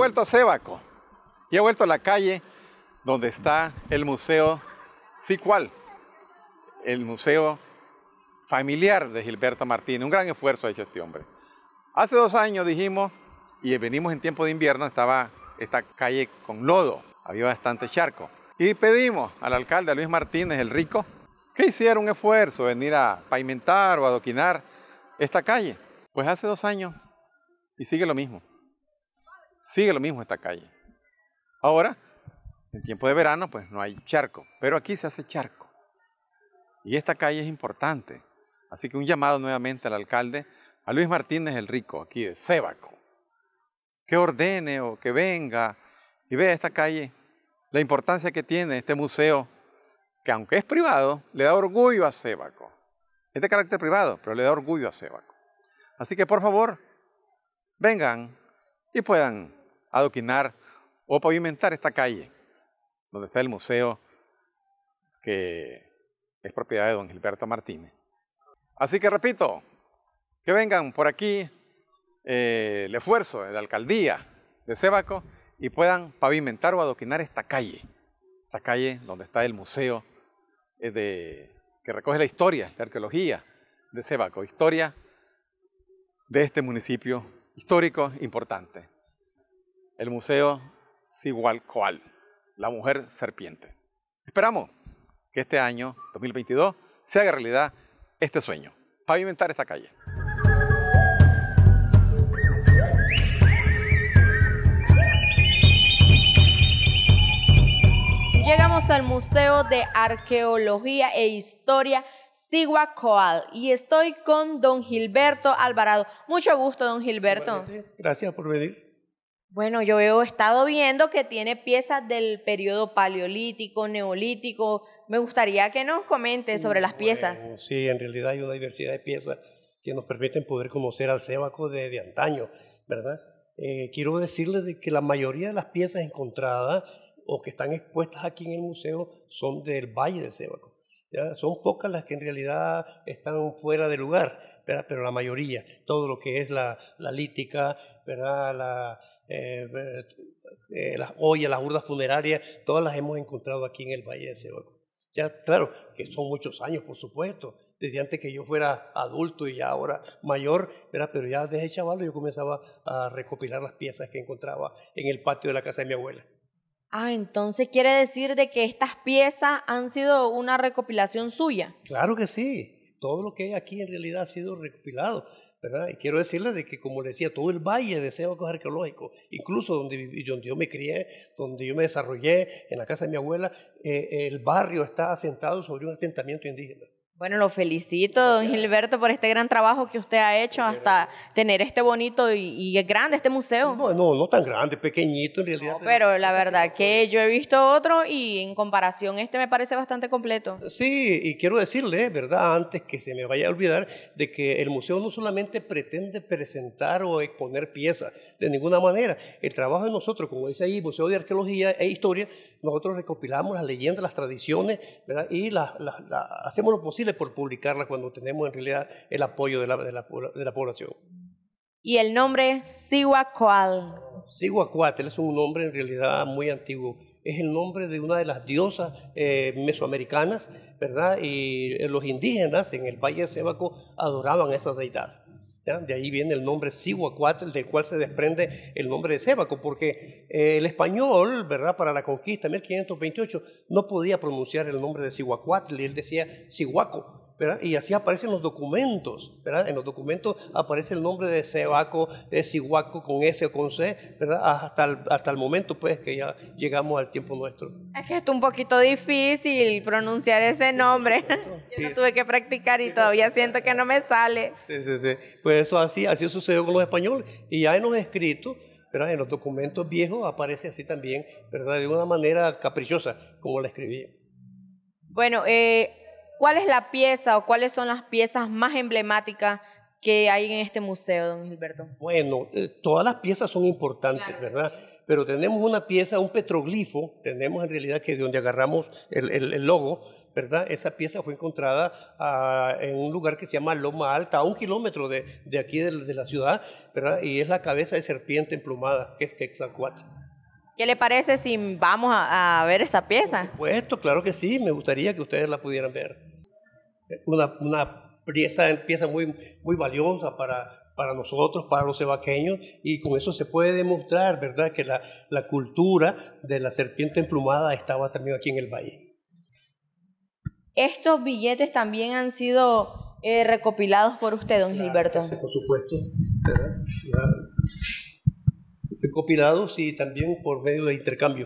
vuelto a Sébaco y he vuelto a la calle donde está el Museo Sicual, el museo familiar de Gilberto Martínez. Un gran esfuerzo ha hecho este hombre. Hace 2 años dijimos, y venimos en tiempo de invierno, estaba esta calle con lodo, había bastante charco. Y pedimos al alcalde Luis Martínez, el rico, que hiciera un esfuerzo, venir a pavimentar o adoquinar esta calle. Pues hace 2 años y sigue lo mismo. Sigue lo mismo esta calle. Ahora, en tiempo de verano, pues no hay charco, pero aquí se hace charco. Y esta calle es importante. Así que un llamado nuevamente al alcalde, a Luis Martínez el Rico, aquí de Sébaco, que ordene o que venga y vea esta calle, la importancia que tiene este museo, que aunque es privado, le da orgullo a Sébaco. Es de carácter privado, pero le da orgullo a Sébaco. Así que por favor, vengan y puedan adoquinar o pavimentar esta calle, donde está el museo que es propiedad de don Gilberto Martínez. Así que repito, que vengan por aquí el esfuerzo de la alcaldía de Sébaco y puedan pavimentar o adoquinar esta calle donde está el museo que recoge la historia, la arqueología de Sébaco, historia de este municipio histórico importante. El Museo Sigualcoal, la mujer serpiente. Esperamos que este año, 2022, se haga realidad este sueño, pavimentar esta calle. Llegamos al Museo de Arqueología e Historia Sigualcoal y estoy con don Gilberto Alvarado. Mucho gusto, don Gilberto. Gracias por venir. Bueno, yo he estado viendo que tiene piezas del periodo paleolítico, neolítico. Me gustaría que nos comente sobre las piezas. Sí, en realidad hay una diversidad de piezas que nos permiten poder conocer al Sébaco de antaño, ¿verdad? Quiero decirles de que la mayoría de las piezas encontradas o que están expuestas aquí en el museo son del Valle de Sébaco. ¿Ya? Son pocas las que en realidad están fuera de lugar, ¿verdad? Pero la mayoría, todo lo que es la lítica, ¿verdad? Las ollas, las urnas funerarias, todas las hemos encontrado aquí en el Valle de Sébaco. Ya, claro, que son muchos años, por supuesto, desde antes que yo fuera adulto y ya ahora mayor, ¿verdad? Pero ya desde chaval yo comenzaba a recopilar las piezas que encontraba en el patio de la casa de mi abuela. Ah, entonces quiere decir de que estas piezas han sido una recopilación suya. Claro que sí, todo lo que hay aquí en realidad ha sido recopilado, ¿verdad? Y quiero decirles de que, como le decía, todo el valle de Sébaco es arqueológico, incluso donde yo me crié, donde yo me desarrollé, en la casa de mi abuela, el barrio está asentado sobre un asentamiento indígena. Bueno, lo felicito, don Gilberto, por este gran trabajo que usted ha hecho hasta tener este bonito y es grande este museo. No tan grande, pequeñito en realidad. No, pero la verdad que yo he visto otro y en comparación este me parece bastante completo. Sí, y quiero decirle, ¿verdad?, antes que se me vaya a olvidar, de que el museo no solamente pretende presentar o exponer piezas, de ninguna manera. El trabajo de nosotros, como dice ahí, Museo de Arqueología e Historia, nosotros recopilamos las leyendas, las tradiciones, ¿verdad?, y hacemos lo posible por publicarlas cuando tenemos en realidad el apoyo de la población. ¿Y el nombre Sigualcoal? Sigualcoatl es un nombre en realidad muy antiguo. Es el nombre de una de las diosas mesoamericanas, ¿verdad? Y los indígenas en el Valle de Sébaco adoraban a esa deidad. ¿Ya? De ahí viene el nombre Sigualcoatl, del cual se desprende el nombre de Sébaco, porque el español, ¿verdad?, para la conquista en 1528 no podía pronunciar el nombre de Sigualcoatl y él decía Siguaco, ¿verdad? Y así aparecen los documentos, ¿verdad? En los documentos aparece el nombre de Sébaco, de Siguaco con S o con C, ¿verdad? Hasta el momento, pues, que ya llegamos al tiempo nuestro. Es que es un poquito difícil pronunciar ese nombre. Yo lo tuve que practicar y todavía siento que no me sale. Sí. Pues eso así sucedió con los españoles. Y ya en los escritos, ¿verdad?, en los documentos viejos aparece así también, ¿verdad?, de una manera caprichosa, como la escribía. Bueno, ¿cuál es la pieza o cuáles son las piezas más emblemáticas que hay en este museo, don Gilberto? Bueno, todas las piezas son importantes, claro, ¿verdad? Pero tenemos una pieza, un petroglifo, tenemos en realidad que de donde agarramos el logo, ¿verdad? Esa pieza fue encontrada en un lugar que se llama Loma Alta, a 1 kilómetro de aquí de la ciudad, ¿verdad? Y es la cabeza de serpiente emplumada, que es Quetzalcóatl. ¿Qué le parece si vamos a ver esa pieza? Por supuesto, claro que sí, me gustaría que ustedes la pudieran ver. Una pieza muy, muy valiosa para nosotros, para los cebaqueños, y con eso se puede demostrar, ¿verdad?, que la cultura de la serpiente emplumada estaba también aquí en el valle. Estos billetes también han sido recopilados por usted, don Gilberto. Por supuesto, ¿verdad? Recopilados y también por medio de intercambio.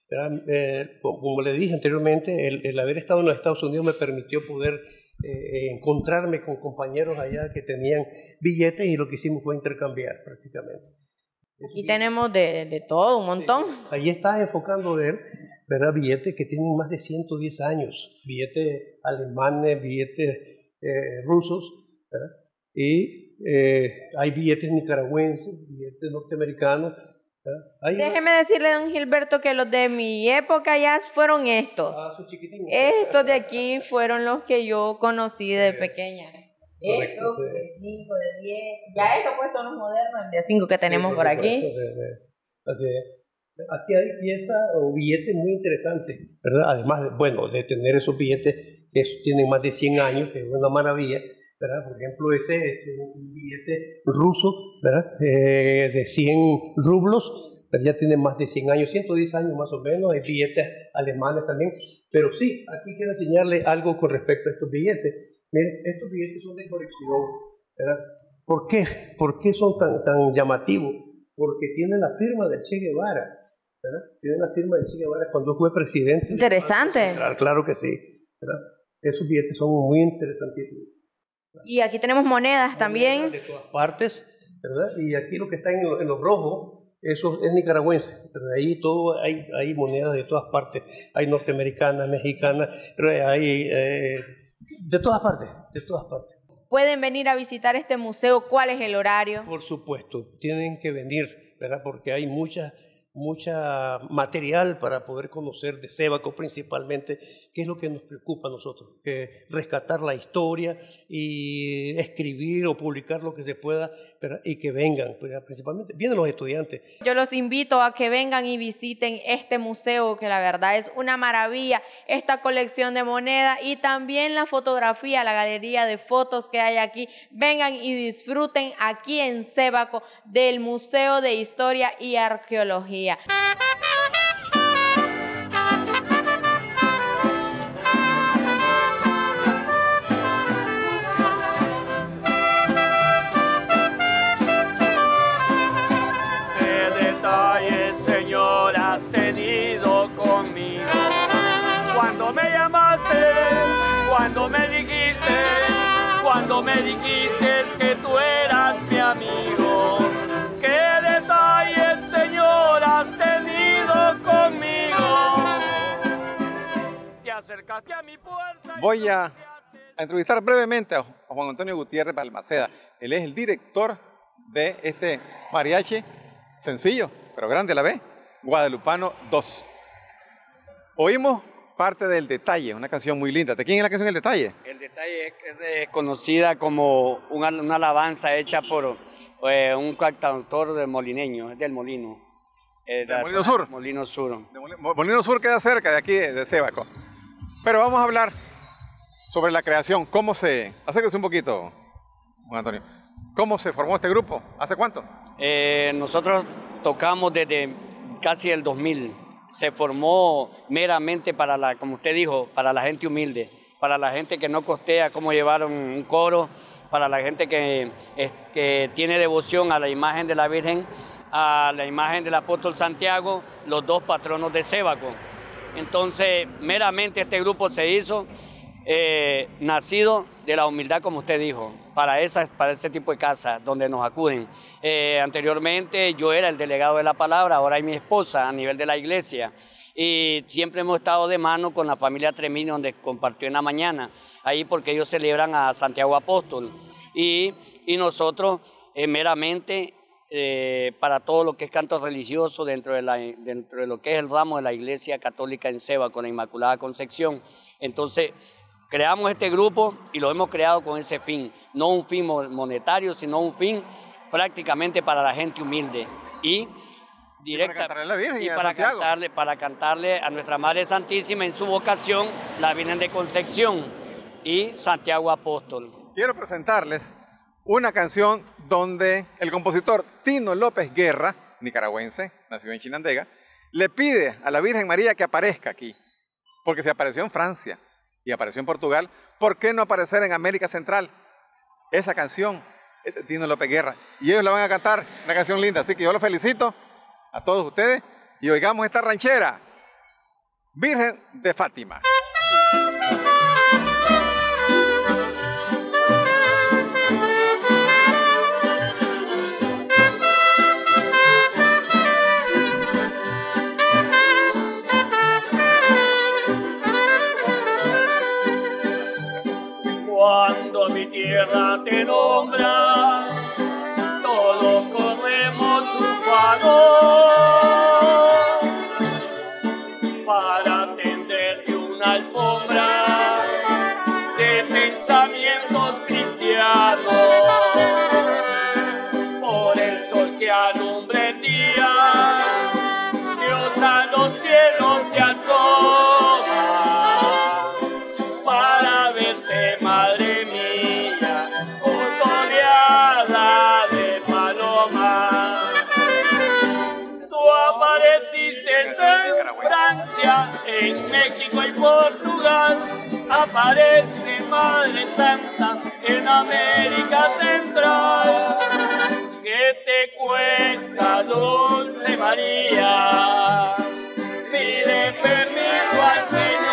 Como le dije anteriormente, el haber estado en los Estados Unidos me permitió poder encontrarme con compañeros allá que tenían billetes, y lo que hicimos fue intercambiar prácticamente. Y tenemos de todo, un montón. Ahí está enfocando él, ¿verdad? Billetes que tienen más de 110 años, billetes alemanes, billetes rusos, ¿verdad? Y hay billetes nicaragüenses, billetes norteamericanos. Déjeme decirle, don Gilberto, que los de mi época ya fueron estos. Son chiquitines. Estos de aquí fueron los que yo conocí de pequeña. Correcto, Estos de 5, de 10. Ya estos pues son los modernos, el de 5 que tenemos por aquí. Así es. Aquí hay piezas o billetes muy interesantes, ¿verdad? Además, de tener esos billetes que tienen más de 100 años, que es una maravilla, ¿verdad? Por ejemplo, ese es un billete ruso, ¿verdad? De 100 rublos, pero ya tiene más de 100 años, 110 años más o menos. Hay billetes alemanes también, pero sí, aquí quiero enseñarle algo con respecto a estos billetes. Miren, estos billetes son de colección, ¿verdad? ¿Por qué? ¿Por qué son tan llamativos? Porque tienen la firma del Che Guevara, ¿verdad? Tienen la firma del Che Guevara cuando fue presidente. Interesante. Claro que sí, ¿verdad? Esos billetes son muy interesantísimos. Y aquí tenemos monedas también. De todas partes, ¿verdad? Y aquí lo que está en lo rojo, eso es nicaragüense. ¿Verdad? Ahí todo hay monedas de todas partes. Hay norteamericanas, mexicanas, hay de todas partes, de todas partes. Pueden venir a visitar este museo. ¿Cuál es el horario? Por supuesto, tienen que venir, ¿verdad? Porque hay mucha material para poder conocer de Sébaco principalmente, que es lo que nos preocupa a nosotros, que rescatar la historia y escribir o publicar lo que se pueda, ¿verdad? Y que vengan, ¿verdad? Principalmente vienen los estudiantes. Yo los invito a que vengan y visiten este museo, que la verdad es una maravilla, esta colección de monedas y también la fotografía, la galería de fotos que hay aquí. Vengan y disfruten aquí en Sébaco del Museo de Historia y Arqueología. ¿Qué detalles, Señor, has tenido conmigo? Cuando me llamaste, cuando me dijiste que tú eras mi amigo. ¿Qué detalles, Señor, has tenido conmigo? Te acercaste a mi puerta. Voy a entrevistar brevemente a Juan Antonio Gutiérrez Balmaceda. Él es el director de este mariachi, sencillo, pero grande a la vez, Guadalupano 2. Oímos parte del Detalle, una canción muy linda. ¿De quién es la canción El Detalle? El Detalle es conocida como una alabanza hecha por un cantautor de molineño, es del Molino. ¿Del Molino Sur? Molino Sur. Molino Sur queda cerca de aquí, de Sébaco. Pero vamos a hablar sobre la creación. ¿Cómo se...? Acérquese un poquito, Juan Antonio. ¿Cómo se formó este grupo? ¿Hace cuánto? Nosotros tocamos desde casi el 2000. Se formó meramente para como usted dijo, para la gente humilde, para la gente que no costea cómo llevar un coro, para la gente que tiene devoción a la imagen de la Virgen, a la imagen del apóstol Santiago, los dos patronos de Sébaco. Entonces, meramente este grupo se hizo nacido de la humildad, como usted dijo, para ese tipo de casas donde nos acuden. Anteriormente yo era el delegado de la palabra, ahora hay mi esposa a nivel de la iglesia. Y siempre hemos estado de mano con la familia Tremini, donde compartió en la mañana, ahí porque ellos celebran a Santiago Apóstol. Y nosotros meramente para todo lo que es canto religioso dentro de lo que es el ramo de la Iglesia Católica en Ceba con la Inmaculada Concepción. Entonces, creamos este grupo y lo hemos creado con ese fin, no un fin monetario, sino un fin prácticamente para la gente humilde y directa, para cantarle a nuestra Madre Santísima en su vocación, la Virgen de Concepción y Santiago Apóstol. Quiero presentarles una canción donde el compositor Tino López Guerra, nicaragüense, nacido en Chinandega, le pide a la Virgen María que aparezca aquí, porque se apareció en Francia y apareció en Portugal, ¿por qué no aparecer en América Central? Esa canción es de Tino López Guerra y ellos la van a cantar, una canción linda, así que yo los felicito a todos ustedes y oigamos esta ranchera, Virgen de Fátima. Cuando mi tierra te nombra, todos corremos ufanos para tenderte una alfombra de pensamientos cristianos. Por el sol que alumbra el día, Dios a los cielos se asoma para verte, madre mía, custodiada de paloma. Tú apareciste en Francia, en México y Portugal, aparece Madre Santa en América Central. ¿Qué te cuesta, Dulce María? Pide permiso al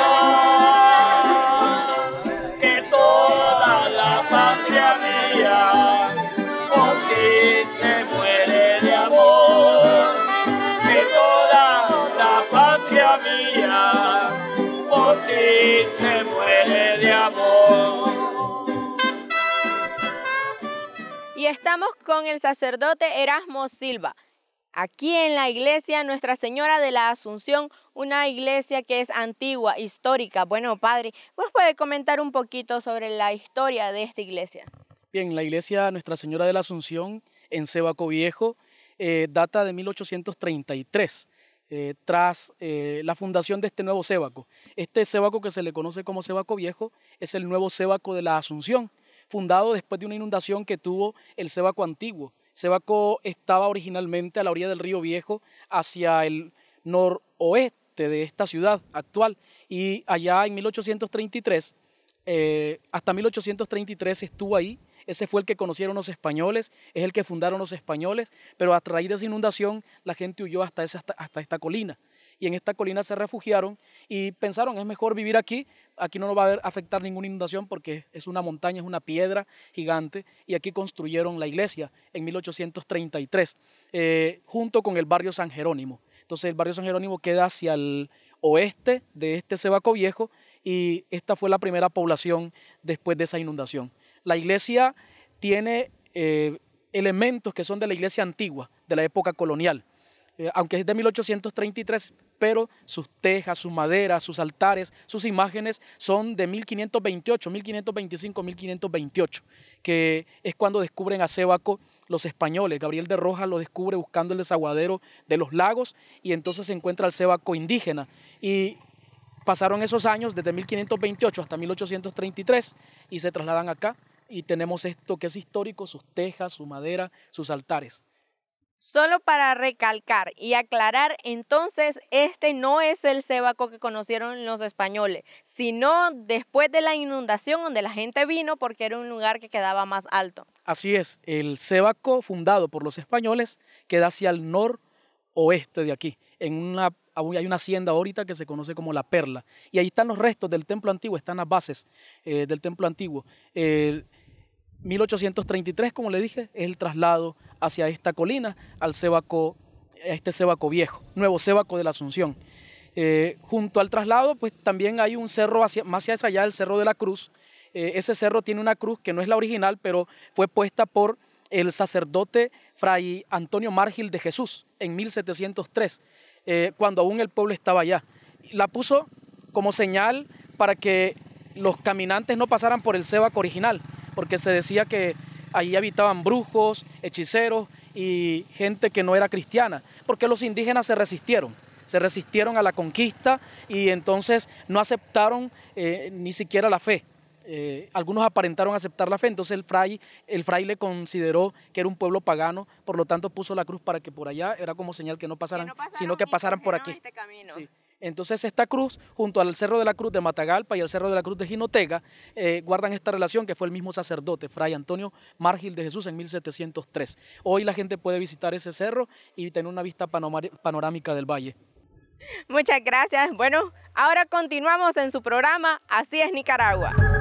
Señor, que toda la patria mía por ti se muere de amor, que toda la patria mía por ti se muere de amor. Y estamos con el sacerdote Erasmo Silva, aquí en la iglesia Nuestra Señora de la Asunción, una iglesia que es antigua, histórica. Bueno, padre, ¿vos puede comentar un poquito sobre la historia de esta iglesia? Bien, la iglesia Nuestra Señora de la Asunción en Cebaco Viejo data de 1833, tras la fundación de este nuevo Cebaco. Este Cebaco que se le conoce como Cebaco Viejo es el nuevo Cebaco de la Asunción, fundado después de una inundación que tuvo el Cebaco antiguo. Cebaco estaba originalmente a la orilla del río Viejo, hacia el noroeste de esta ciudad actual, y allá en 1833, hasta 1833 estuvo ahí. Ese fue el que conocieron los españoles, es el que fundaron los españoles, pero a raíz de esa inundación la gente huyó hasta esta colina. Y en esta colina se refugiaron y pensaron, es mejor vivir aquí, aquí no nos va a afectar ninguna inundación porque es una montaña, es una piedra gigante, y aquí construyeron la iglesia en 1833, junto con el barrio San Jerónimo. Entonces el barrio San Jerónimo queda hacia el oeste de este Cebaco Viejo y esta fue la primera población después de esa inundación. La iglesia tiene elementos que son de la iglesia antigua, de la época colonial. Aunque es de 1833, pero sus tejas, su madera, sus altares, sus imágenes son de 1528, 1525, 1528, que es cuando descubren a Cebaco los españoles. Gabriel de Rojas lo descubre buscando el desaguadero de los lagos y entonces se encuentra el Cebaco indígena. Y pasaron esos años desde 1528 hasta 1833 y se trasladan acá y tenemos esto que es histórico, sus tejas, su madera, sus altares. Solo para recalcar y aclarar, entonces este no es el Cebaco que conocieron los españoles, sino después de la inundación donde la gente vino porque era un lugar que quedaba más alto. Así es, el Cebaco fundado por los españoles queda hacia el noroeste de aquí, hay una hacienda ahorita que se conoce como La Perla, y ahí están los restos del templo antiguo, están las bases del templo antiguo. 1833, como le dije, es el traslado hacia esta colina, al Cebaco, a este Cebaco Viejo, nuevo Cebaco de la Asunción. Junto al traslado, pues también hay un cerro más hacia allá, el Cerro de la Cruz. Ese cerro tiene una cruz que no es la original, pero fue puesta por el sacerdote Fray Antonio Márgil de Jesús en 1703, cuando aún el pueblo estaba allá. La puso como señal para que los caminantes no pasaran por el Sébaco original, porque se decía que allí habitaban brujos, hechiceros y gente que no era cristiana, porque los indígenas se resistieron a la conquista y entonces no aceptaron ni siquiera la fe. Algunos aparentaron aceptar la fe, entonces el fraile consideró que era un pueblo pagano, por lo tanto puso la cruz para que por allá era como señal que no pasaran, sino que pasaran por aquí. Este camino. Sí. Entonces esta cruz, junto al Cerro de la Cruz de Matagalpa y al Cerro de la Cruz de Jinotega, guardan esta relación que fue el mismo sacerdote, Fray Antonio Márgil de Jesús en 1703. Hoy la gente puede visitar ese cerro y tener una vista panorámica del valle. Muchas gracias. Bueno, ahora continuamos en su programa Así es Nicaragua.